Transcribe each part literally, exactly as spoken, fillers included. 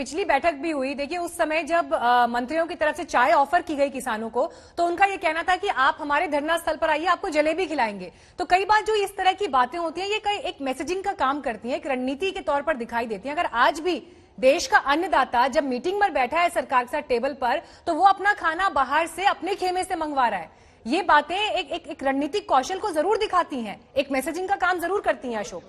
पिछली बैठक भी हुई। देखिए उस समय जब आ, मंत्रियों की तरफ से चाय ऑफर की गई किसानों को, तो उनका ये कहना था कि आप हमारे धरना स्थल पर आइए, आपको जलेबी खिलाएंगे। तो कई बार जो इस तरह की बातें होती हैं, ये कई एक मैसेजिंग का काम करती है, एक रणनीति के तौर पर दिखाई देती है। अगर आज भी देश का अन्नदाता जब मीटिंग में बैठा है सरकार के साथ टेबल पर, तो वो अपना खाना बाहर से अपने खेमे से मंगवा रहा है, ये बातें एक एक, एक रणनीतिक कौशल को जरूर दिखाती हैं, एक मैसेजिंग का काम जरूर करती हैं। अशोक,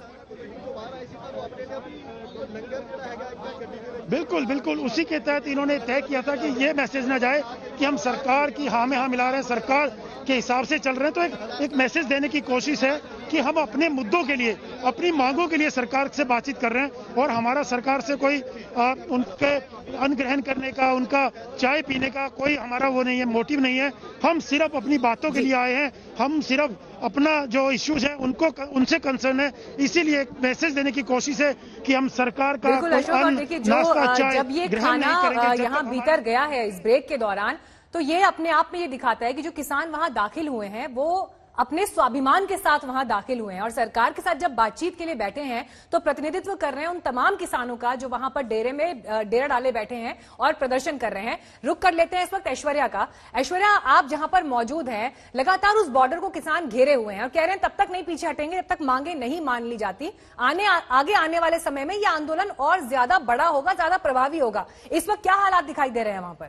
बिल्कुल बिल्कुल उसी के तहत इन्होंने तय किया था कि ये मैसेज ना जाए कि हम सरकार की हाँ में हाँ मिला रहे हैं, सरकार के हिसाब से चल रहे हैं। तो एक एक मैसेज देने की कोशिश है कि हम अपने मुद्दों के लिए, अपनी मांगों के लिए सरकार से बातचीत कर रहे हैं, और hमारा सरकार से कोई आ, उनके अन्न ग्रहण करने का, उनका चाय पीने का कोई हमारा वो नहीं है, मोटिव नहीं है। हम सिर्फ अपनी बातों के लिए आए हैं, हम सिर्फ अपना जो इश्यूज है उनको उनसे कंसर्न है। इसीलिए एक मैसेज देने की कोशिश है कि हम सरकार का देखिए जो जब ये खाना यहाँ भीतर गया है इस ब्रेक के दौरान, तो ये अपने आप में ये दिखाता है कि जो किसान वहां दाखिल हुए हैं वो अपने स्वाभिमान के साथ वहां दाखिल हुए हैं, और सरकार के साथ जब बातचीत के लिए बैठे हैं तो प्रतिनिधित्व कर रहे हैं उन तमाम किसानों का जो वहां पर डेरे में डेरा डाले बैठे हैं और प्रदर्शन कर रहे हैं। रुक कर लेते हैं इस वक्त ऐश्वर्या का। ऐश्वर्या, आप जहां पर मौजूद हैं, लगातार उस बॉर्डर को किसान घेरे हुए हैं और कह रहे हैं तब तक नहीं पीछे हटेंगे जब तक मांगे नहीं मान ली जाती। आने आ, आगे आने वाले समय में यह आंदोलन और ज्यादा बड़ा होगा, ज्यादा प्रभावी होगा। इस वक्त क्या हालात दिखाई दे रहे हैं वहां पर?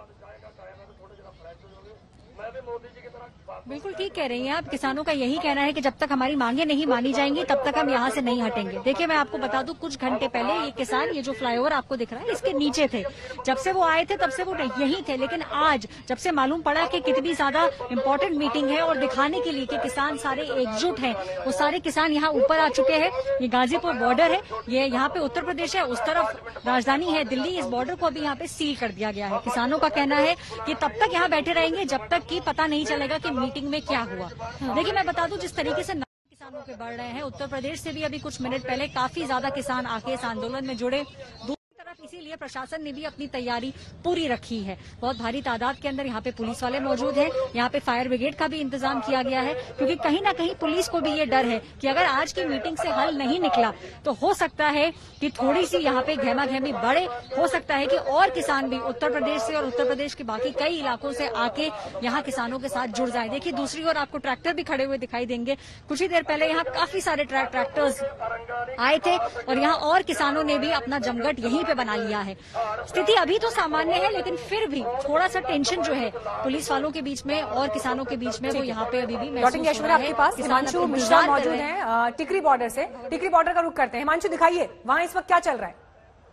बिल्कुल ठीक कह रही हैं आप। किसानों का यही कहना है कि जब तक हमारी मांगे नहीं मानी जाएंगी तब तक हम यहाँ से नहीं हटेंगे। देखिए मैं आपको बता दूं, कुछ घंटे पहले ये किसान, ये जो फ्लाईओवर आपको दिख रहा है इसके नीचे थे, जब से वो आए थे तब से वो यहीं थे। लेकिन आज जब से मालूम पड़ा कि कितनी ज्यादा इम्पोर्टेंट मीटिंग है और दिखाने के लिए कि किसान सारे एकजुट हैं, वो सारे किसान यहाँ ऊपर आ चुके हैं। ये गाजीपुर बॉर्डर है, ये यहाँ पे उत्तर प्रदेश है, उस तरफ राजधानी है दिल्ली। इस बॉर्डर को अभी यहाँ पे सील कर दिया गया है। किसानों का कहना है कि तब तक यहाँ बैठे रहेंगे जब तक कि पता नहीं चलेगा कि मीटिंग में क्या हुआ। देखिए मैं बता दूं, जिस तरीके से किसानों के बढ़ रहे हैं, उत्तर प्रदेश से भी अभी कुछ मिनट पहले काफी ज्यादा किसान आके इस आंदोलन में जुड़े। इसीलिए प्रशासन ने भी अपनी तैयारी पूरी रखी है। बहुत भारी तादाद के अंदर यहाँ पे पुलिस वाले मौजूद हैं, यहाँ पे फायर ब्रिगेड का भी इंतजाम किया गया है, क्योंकि कहीं ना कहीं पुलिस को भी ये डर है कि अगर आज की मीटिंग से हल नहीं निकला तो हो सकता है कि थोड़ी सी यहाँ पे गहमा गहमी बढ़े। हो सकता है कि और किसान भी उत्तर प्रदेश से और उत्तर प्रदेश के बाकी कई इलाकों से आके यहाँ किसानों के साथ जुड़ जाए। देखिए दूसरी ओर आपको ट्रैक्टर भी खड़े हुए दिखाई देंगे। कुछ ही देर पहले यहाँ काफी सारे ट्रैक्टर्स आए थे और यहाँ और किसानों ने भी अपना जमघट यहीं पे बना लिया है। स्थिति अभी तो सामान्य है, लेकिन फिर भी थोड़ा सा टेंशन जो है पुलिस वालों के बीच में और किसानों के बीच में वो यहाँ पे अभी भी महसूस हो रहा है। आपके पास हिमांशु मिश्रा मौजूद हैं टिकरी बॉर्डर से। टिकरी बॉर्डर का रुख करते हैं। हिमांशु, दिखाइए वहां इस वक्त क्या चल रहा है?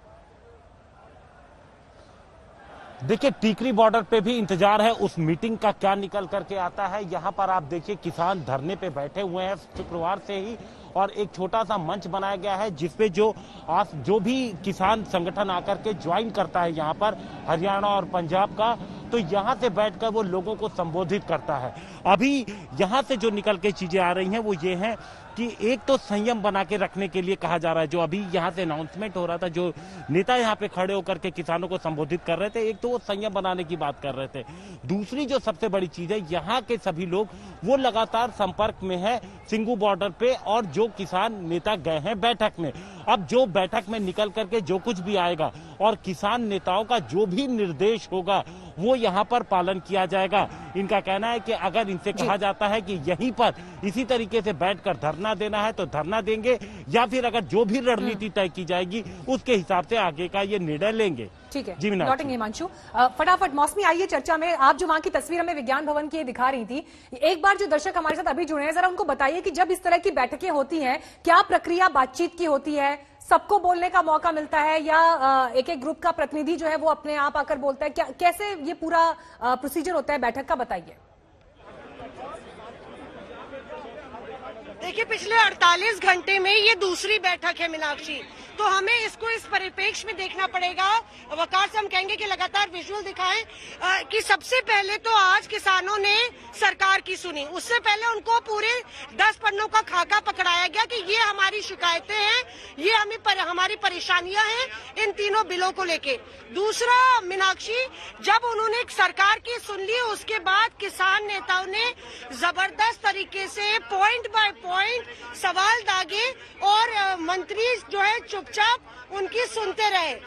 देखिए टीकरी बॉर्डर पे भी इंतजार है उस मीटिंग का, क्या निकल करके आता है। यहाँ पर आप देखिए किसान धरने पे बैठे हुए हैं शुक्रवार से ही, और एक छोटा सा मंच बनाया गया है जिसपे जो आज जो भी किसान संगठन आकर के ज्वाइन करता है यहाँ पर हरियाणा और पंजाब का, तो यहाँ से बैठकर वो लोगों को संबोधित करता है। अभी यहाँ से जो निकल के चीजें आ रही हैं वो ये हैं कि एक तो संयम बना के रखने के लिए कहा जा रहा है। जो अभी यहाँ से अनाउंसमेंट हो रहा था, जो नेता यहाँ पे खड़े होकर के किसानों को संबोधित कर रहे थे, एक तो वो संयम बनाने की बात कर रहे थे। दूसरी जो सबसे बड़ी चीज है, यहाँ के सभी लोग वो लगातार संपर्क में है सिंगू बॉर्डर पे, और जो किसान नेता गए हैं बैठक में, अब जो बैठक में निकल करके जो कुछ भी आएगा और किसान नेताओं का जो भी निर्देश होगा वो यहाँ पर पालन किया जाएगा। इनका कहना है कि अगर इनसे कहा जाता है कि यहीं पर इसी तरीके से बैठकर धरना देना है तो धरना देंगे, या फिर अगर जो भी रणनीति तय की जाएगी उसके हिसाब से आगे का ये निर्णय लेंगे। ठीक है, लौटेंगे हिमांशु। फटाफट मौसमी आइए चर्चा में। आप जो वहां की तस्वीर हमें विज्ञान भवन की दिखा रही थी, एक बार जो दर्शक हमारे साथ अभी जुड़े हैं जरा उनको बताइए कि जब इस तरह की बैठकें होती हैं क्या प्रक्रिया बातचीत की होती है? सबको बोलने का मौका मिलता है या एक एक ग्रुप का प्रतिनिधि जो है वो अपने आप आकर बोलता है? क्या कैसे ये पूरा प्रोसीजर होता है बैठक का, बताइए। देखिए पिछले अड़तालीस घंटे में ये दूसरी बैठक है मीनाक्षी, तो हमें इसको इस परिप्रेक्ष्य में देखना पड़ेगा। वकार से हम कहेंगे कि लगातार विजुअल दिखाएं आ, कि सबसे पहले तो आज किसानों ने सरकार की सुनी, उससे पहले उनको पूरे दस पन्नों का खाका पकड़ाया गया कि ये हमारी शिकायतें हैं, ये हमें पर, हमारी परेशानियां हैं इन तीनों बिलों को लेके। दूसरा मीनाक्षी, जब उन्होंने सरकार की सुन ली उसके बाद किसान नेताओं ने जबरदस्त तरीके से पॉइंट बाय पॉइंट सवाल दागे और मंत्री जो है चुपचाप उनकी सुनते रहे।